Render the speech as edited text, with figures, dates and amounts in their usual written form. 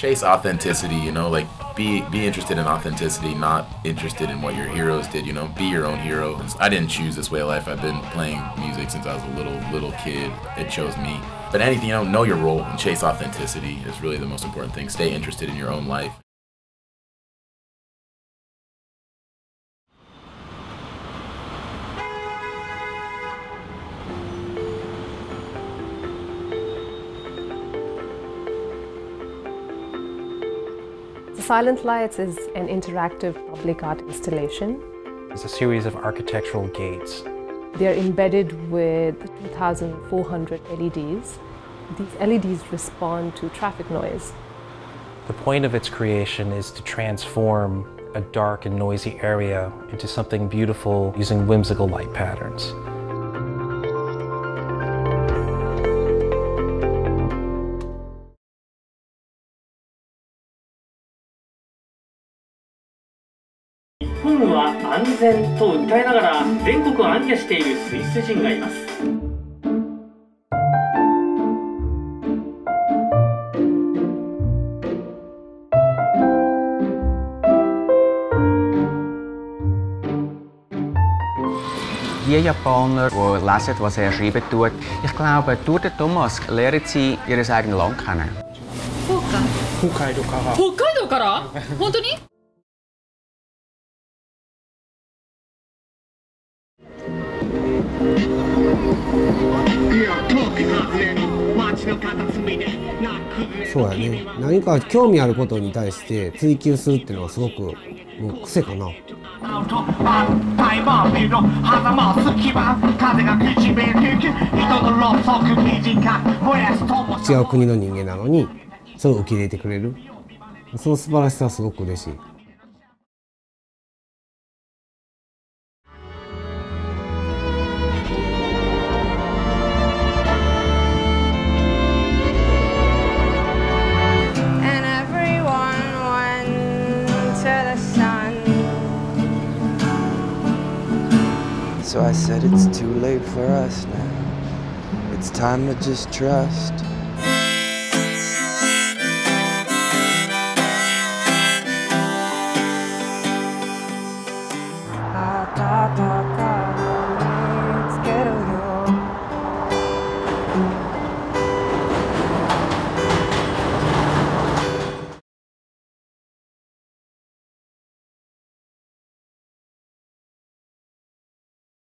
chase authenticity, you know, like be interested in authenticity, not interested in what your heroes did, you know, be your own hero. I didn't choose this way of life. I've been playing music since I was a little kid. It chose me. But anything, you know your role and chase authenticity is really the most important thing. Stay interested in your own life. The Silent Lights is an interactive public art installation. It's a series of architectural gates. They're embedded with 2,400 LEDs. These LEDs respond to traffic noise. The point of its creation is to transform a dark and noisy area into something beautiful using whimsical light patterns. 日本は安全と訴えながら全国を暗記しているスイス人がいます。 Die Japaner, die lesen, was er schreiben tut, ich glaube, durch den Thomas lernen sie ihr eigenes Land kennen. 北海道から？本当に？ そうやね。何か興味あることに対して追求するっていうのはすごくもう癖かな。違う国の人間なのにそれを受け入れてくれる。その素晴らしさはすごく嬉しい。 So I said it's too late for us now. It's time to just trust.